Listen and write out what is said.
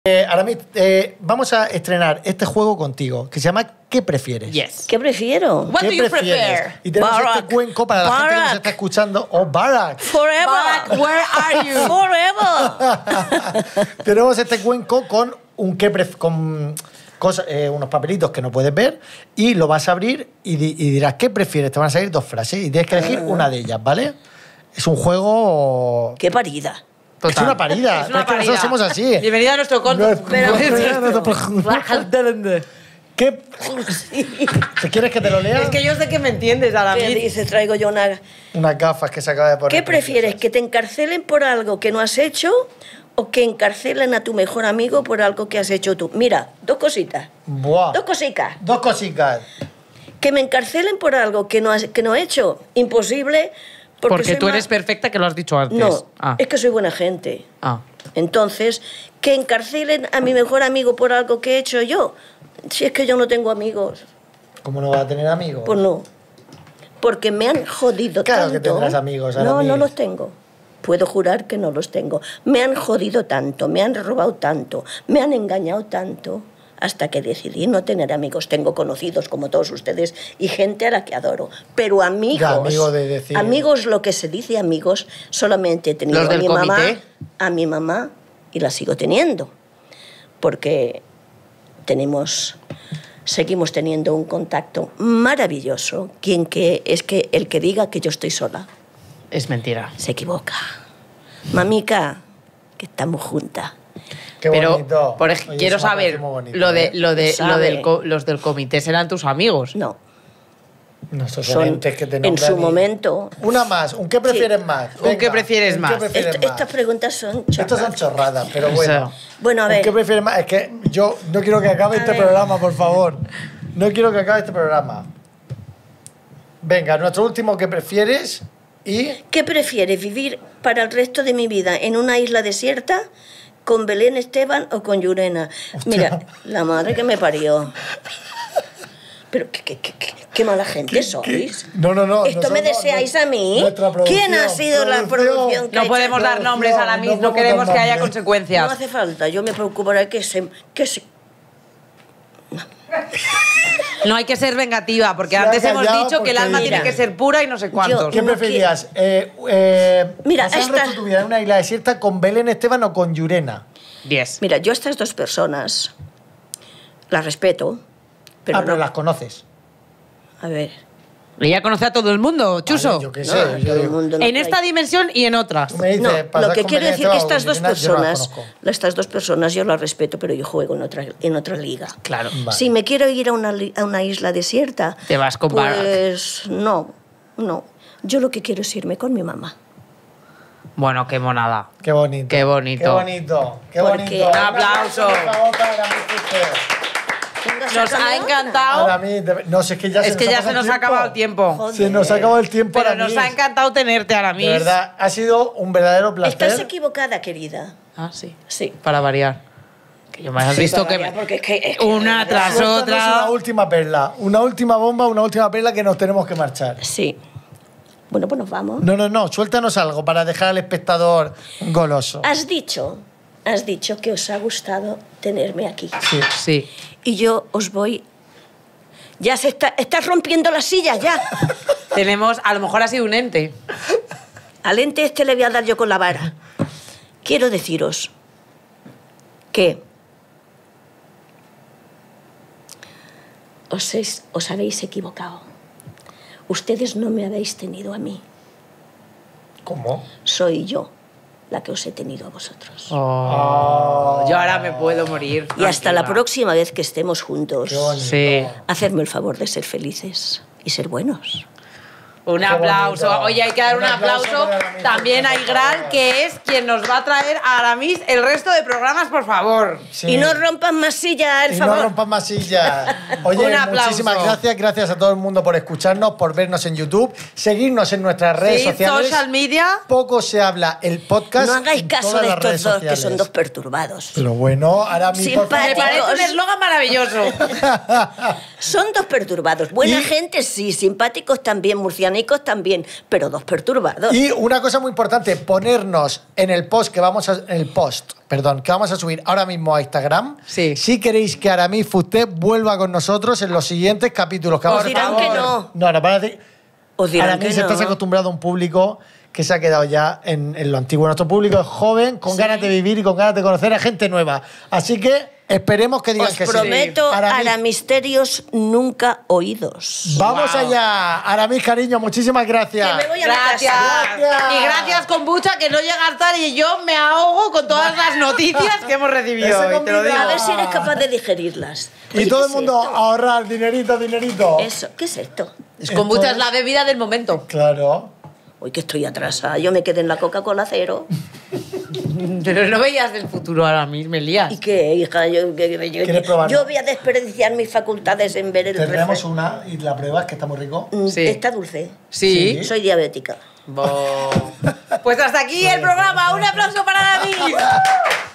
Aramis, vamos a estrenar este juego contigo, que se llama ¿Qué prefieres? Yes. ¿Qué prefiero? What do you prefer? Y tenemos Barack. este cuenco para la gente que nos está escuchando. ¡Oh, Barack! Forever. Barack, where are you? Forever. Tenemos este cuenco con un unos papelitos que no puedes ver y lo vas a abrir y dirás ¿qué prefieres? Te van a salir dos frases y tienes que elegir una de ellas, ¿vale? Es un juego... Qué parida. Es una parida. Es una Es que nosotros parida. somos así. Bienvenido a nuestro conto. ¿Qué? ¿Te quieres que te lo lea? Es que yo sé que me entiendes, ¿Qué Aramis. dice? Traigo yo una... Unas gafas que se acaba de poner. ¿Qué prefieres? ¿Que te encarcelen por algo que no has hecho o que encarcelen a tu mejor amigo por algo que has hecho tú? Mira, dos cositas. Buah. Dos cositas. Dos cositas. Que me encarcelen por algo que no he hecho. Imposible. Porque soy tú eres perfecta, que lo has dicho antes. No, Ah. es que soy buena gente. Ah. Entonces, que encarcelen a mi mejor amigo por algo que he hecho yo. Si es que yo no tengo amigos, ¿Cómo no vas a tener amigos? pues no. Porque me han jodido Claro tanto. que tendrás amigos, No, Aramis. no los tengo. Puedo jurar que no los tengo. Me han jodido tanto, me han robado tanto, me han engañado tanto, hasta que decidí no tener amigos. Tengo conocidos como todos ustedes y gente a la que adoro. Pero amigos, Ya, amigo de decir- amigos, lo que se dice amigos, solamente he tenido ¿Los a del comité? a mi mamá y la sigo teniendo. Porque seguimos teniendo un contacto maravilloso. Es que el que diga que yo estoy sola Es mentira. se equivoca. Mamica, que estamos juntas. Qué Pero, bonito. Oye, quiero eso me parece saber, muy bonito, los del comité serán tus amigos. No, No, esos son entes que te en nombran su y- momento. Una más. ¿Un qué prefieres más? ¿Un qué prefieres ¿un más? qué prefieres más? Estas preguntas son Estas son chorradas. chorradas, pero bueno. Eso. Bueno, a ¿Un ver. qué prefieres más? Es que yo no quiero que acabe este ver. programa, por favor. No quiero que acabe este programa. Venga, nuestro último ¿qué prefieres? Y... ¿Qué prefieres, vivir para el resto de mi vida en una isla desierta con Belén Esteban o con Llurena? Mira, la madre que me parió. Pero qué mala gente sois. No. ¿Esto me deseáis a mí? Nuestra producción, ¿Quién ha sido la producción que ha No hecho podemos esto? dar nombres a la No misma, no podemos queremos dar que haya nombres. No consecuencias. hace falta, yo me preocuparé que se... No hay que ser vengativa, porque Se ha antes hemos callado dicho que el porque alma dice- tiene que ser pura y no sé cuántos. ¿Qué No preferías? Mira, ¿pasar el esta- resto de tu vida en una isla desierta con Belén Esteban o con Llurena? 10. Mira, yo a estas dos personas las respeto, pero pero no. las conoces. A ver, Ella conoce a todo el mundo, Chuso. Vale, yo qué no, sé. todo yo el digo, mundo no En trae. esta dimensión y en otras. tú me dices, No, pasar lo que con quiero Belén decir es que Esteban o estas dos con Llurena, yo no las personas, conozco. estas dos personas yo las respeto, pero yo juego en otra liga. Claro. Vale. Si me quiero ir a una isla desierta, Te vas con Barack. pues no. Yo lo que quiero es irme con mi mamá. Bueno, qué monada. Qué bonito. Qué bonito. Qué bonito. Qué Porque- bonito. Un aplauso. por favor, para Aramis Fuster. Venga, Nos sácame ha otra. encantado. Aramis, no sé, es que ya Es que ya se nos ha acabado el tiempo. Joder. Se nos ha acabado el tiempo. Pero Aramis. nos ha encantado tenerte, Aramis. De verdad, ha sido un verdadero placer. Estás equivocada, querida. Ah, sí. Sí. Para variar. Que yo me has visto que... Porque es que Una tras Suéltanos otra. una última perla. Una última bomba, una última perla que nos tenemos que marchar. Sí. Bueno, pues nos vamos. No. Suéltanos algo para dejar al espectador goloso. Has dicho que os ha gustado tenerme aquí. Sí. Sí. Y yo os voy... Ya estás rompiendo las sillas, ya. Tenemos... A lo mejor ha sido un ente. Al ente este le voy a dar yo con la vara. Quiero deciros que os habéis equivocado. Ustedes no me habéis tenido a mí. ¿Cómo? Soy yo la que os he tenido a vosotros. Oh. Yo ahora me puedo morir. Y hasta la tranquila. próxima vez que estemos juntos, Qué bonito. Sí. hacedme el favor de ser felices y ser buenos. Un Qué aplauso. bonito. Oye, hay que dar Un un aplauso aplauso para Aramis, también a por favor. Igral, que es quien nos va a traer a Aramis el resto de programas, por favor. Sí. Y no rompan más sillas, el Y favor. no rompan más sillas. Oye, Un aplauso. muchísimas gracias. Gracias a todo el mundo por escucharnos, por vernos en YouTube, seguirnos en nuestras redes Sí, sociales. social media. Poco se habla el podcast. No hagáis en caso todas de las redes estos dos, que sociales. son dos perturbados. Pero bueno, ahora mi por Me favor. Simpáticos. parece un eslogan maravilloso. Son dos perturbados. Buena Y- gente, sí. Simpáticos también, murcianos. británicos también, pero dos perturbados. Y una cosa muy importante, ponernos en el post que vamos a subir ahora mismo a Instagram. Sí. Si queréis que Aramis Fuster vuelva con nosotros en los siguientes capítulos. Que Os dirán que no. No, nos van a decir... Os dirán Aramis, que no. estás acostumbrado a un público que se ha quedado ya en lo antiguo. Nuestro público es joven, con ganas de vivir y con ganas de conocer a gente nueva. Así que esperemos que digan Os que sí. prometo Aramis, a misterios nunca oídos. vamos allá. Aramis, cariño, muchísimas gracias. Que me voy a la Gracias. casa. Gracias. Y gracias, Kombucha, que no llegas tarde y yo me ahogo con todas las noticias que hemos recibido Ese hoy, te lo digo. A ver si eres capaz de digerirlas. Y Oye, todo ¿qué el es mundo esto? a ahorrar dinerito, dinerito. Eso, ¿qué es esto? Kombucha es la bebida del momento. Claro. Hoy que estoy atrasada, yo me quedé en la Coca-Cola cero. Pero no veías del futuro ahora mismo, me lías. ¿Y qué, hija? ¿Quieres probarlo? Yo voy a desperdiciar mis facultades en ver el Tendremos refresco. una y la pruebas, que está muy rico. Sí. Está dulce. Sí. Soy diabética. Pues hasta aquí el programa. Un aplauso para Aramis.